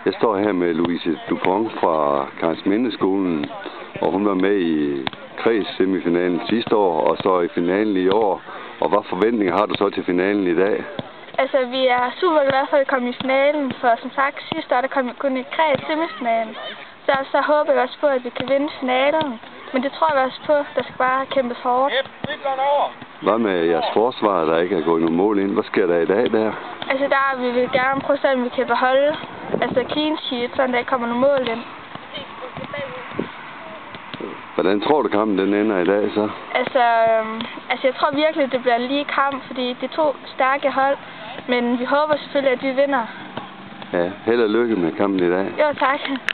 Jeg står her med Louise Dupont fra Karensmindeskolen, og hun var med i kreds-semifinalen sidste år, og så i finalen i år. Og hvad forventninger har du så til finalen i dag? Altså, vi er super glade for at komme i finalen, for som sagt sidste år, der kom vi kun i kreds-semifinalen. Så håber jeg også på, at vi kan vinde finalen. Men det tror jeg også på, der skal bare kæmpes hårdt. Hvad med jeres forsvar, der ikke er gået nogen mål ind? Hvad sker der i dag der? Altså, der vil vi gerne prøve at se, om vi kan beholde clean sheet, så der ikke kommer nogle mål ind. Hvordan tror du kampen den ender i dag så? Altså, jeg tror virkelig, det bliver en lige kamp, fordi det er to stærke hold. Men vi håber selvfølgelig, at vi vinder. Ja, held og lykke med kampen i dag. Jo, tak.